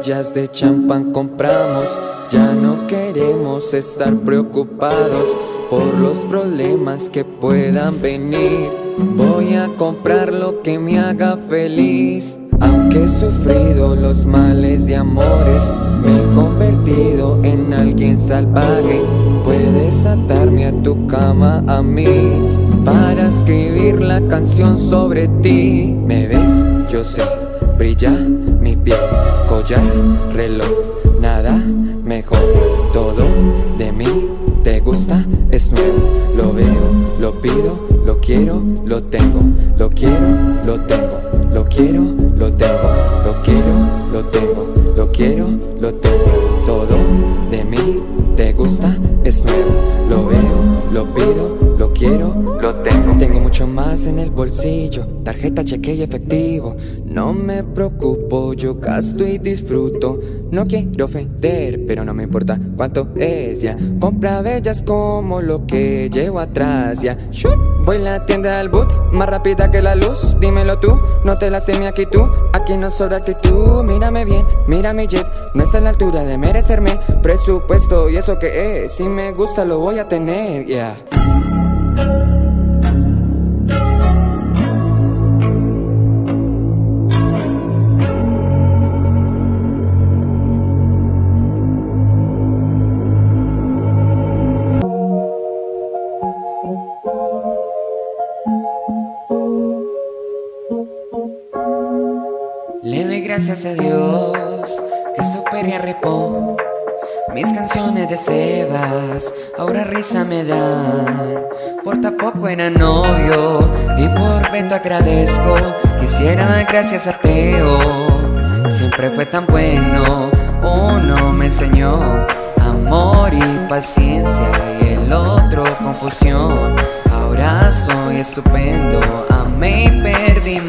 botellas de champán compramos. Ya no queremos estar preocupados por los problemas que puedan venir. Voy a comprar lo que me haga feliz. Aunque he sufrido los males de amores, me he convertido en alguien salvaje. Puedes atarme a tu cama a mí para escribir la canción sobre ti. ¿Me ves? Yo sé, brilla mi piel, collar, reloj, nada mejor. Todo de mí te gusta, es nuevo. Lo veo, lo pido, lo quiero, lo tengo. Lo quiero, lo tengo. Lo quiero, lo tengo. Lo quiero, lo tengo. Lo quiero, lo tengo. Todo de mí te gusta, es nuevo. Lo veo, lo pido, lo quiero, lo tengo. Tengo mucho más en el bolsillo, tarjeta, cheque y efectivo. No me preocupo, yo gasto y disfruto. No quiero ofender, pero no me importa cuánto es ya. Compra bellas como lo que llevo atrás ya. Voy a la tienda del boot, más rápida que la luz. Dímelo tú, no te lastime aquí tú. Aquí no sobra actitud, mírame bien, mira mi jet. No está a la altura de merecerme presupuesto. Y eso que es, si me gusta lo voy a tener, yeah. Le doy gracias a Dios que superé y arrepó mis canciones de Sebas, ahora risa me dan. Por tampoco era novio y por Beto agradezco. Quisiera dar gracias a Teo, siempre fue tan bueno. Uno me enseñó amor y paciencia y el otro confusión. Ahora soy estupendo, amé y perdí